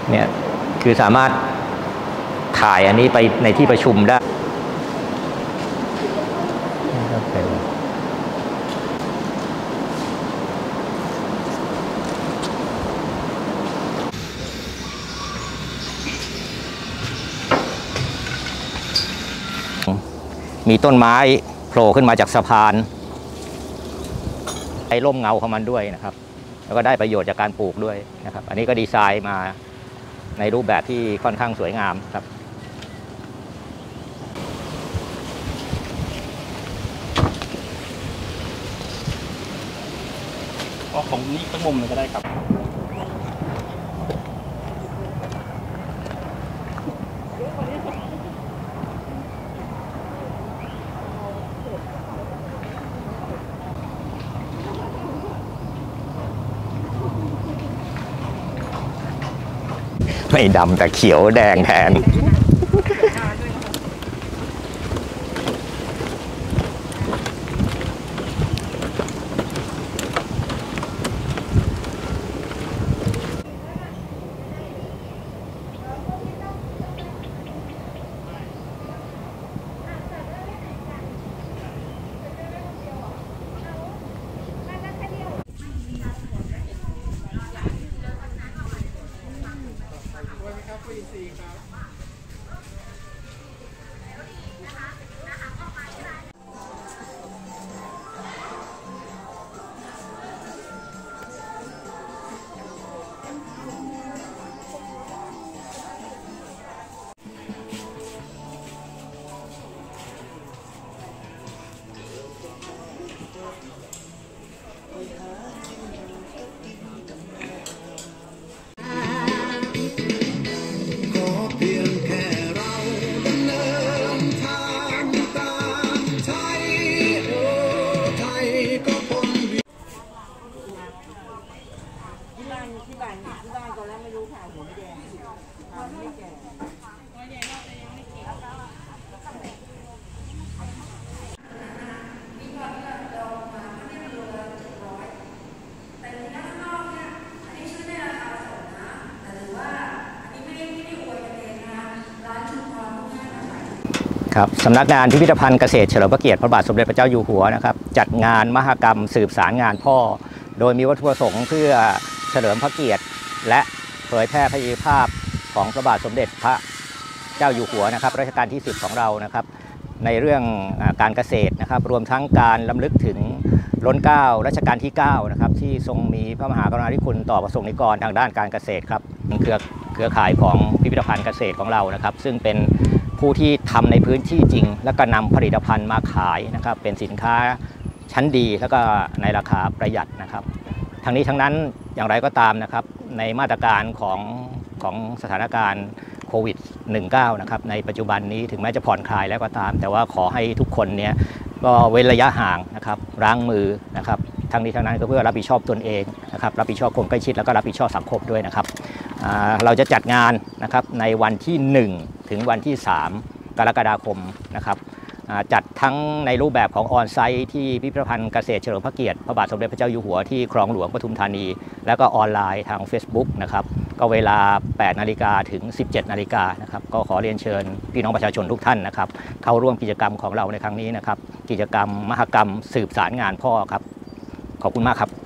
เนี่ยคือสามารถถ่ายอันนี้ไปในที่ประชุมได้มีต้นไม้โผล่ขึ้นมาจากสะพานให้ร่มเงาของมันด้วยนะครับแล้วก็ได้ประโยชน์จากการปลูกด้วยนะครับอันนี้ก็ดีไซน์มาในรูปแบบที่ค่อนข้างสวยงามครับของนี้ตั้งมุมเลยก็ได้ครับไม่ดำแต่เขียวแดงแทนที่บ้านตอนแรกไม่รู้ค่ะหัวไม่แดงไม่แก่หัวใหญ่เราแต่ยังไม่เก่ครับสำนักงานพิพิธภัณฑ์เกษตรเฉลิมพระเกียรติพระบาทสมเด็จพระเจ้าอยู่หัวนะครับจัดงานมหกรรมสืบสารงานพ่อโดยมีวัตถุประสงค์เพื่อเฉลิมพระเกียรติและเผยแพร่พระอัจฉริยภาพของพระบาทสมเด็จพระเจ้าอยู่หัวนะครับรัชกาลที่10ของเรานะครับในเรื่องการเกษตรนะครับรวมทั้งการรำลึกถึงล้นเกล้ารัชกาลที่9นะครับที่ทรงมีพระมหากรุณาธิคุณต่อประสงค์นิกรทางด้านการเกษตรครับเครือข่ายของพิพิธภัณฑ์เกษตรของเรานะครับซึ่งเป็นผู้ที่ทำในพื้นที่จริงแล้วก็นำผลิตภัณฑ์มาขายนะครับเป็นสินค้าชั้นดีแล้วก็ในราคาประหยัดนะครับทั้งนี้ทั้งนั้นอย่างไรก็ตามนะครับในมาตรการของสถานการณ์โควิด -19 นะครับในปัจจุบันนี้ถึงแม้จะผ่อนคลายแล้วก็ตามแต่ว่าขอให้ทุกคนเนี่ยก็เว้นระยะห่างนะครับล้างมือนะครับทั้งนี้ทั้งนั้นก็เพื่อรับผิดชอบตนเองนะครับรับผิดชอบคนใกล้ชิดแล้วก็รับผิดชอบสังคมด้วยนะครับเราจะจัดงานนะครับในวันที่1ถึงวันที่3กรกฎาคมนะครับจัดทั้งในรูปแบบของออนไซต์ที่พิพิธภัณฑ์เกษตรเฉลิมพระเกียรติพระบาทสมเด็จพระเจ้าอยู่หัวที่คลองหลวงปทุมธานีแล้วก็ออนไลน์ทาง Facebook นะครับก็เวลา 8 นาฬิกาถึง 17 นาฬิกานะครับก็ขอเรียนเชิญพี่น้องประชาชนทุกท่านนะครับเข้าร่วมกิจกรรมของเราในครั้งนี้นะครับกิจกรรมมหกรรมสืบสารงานพ่อครับขอบคุณมากครับ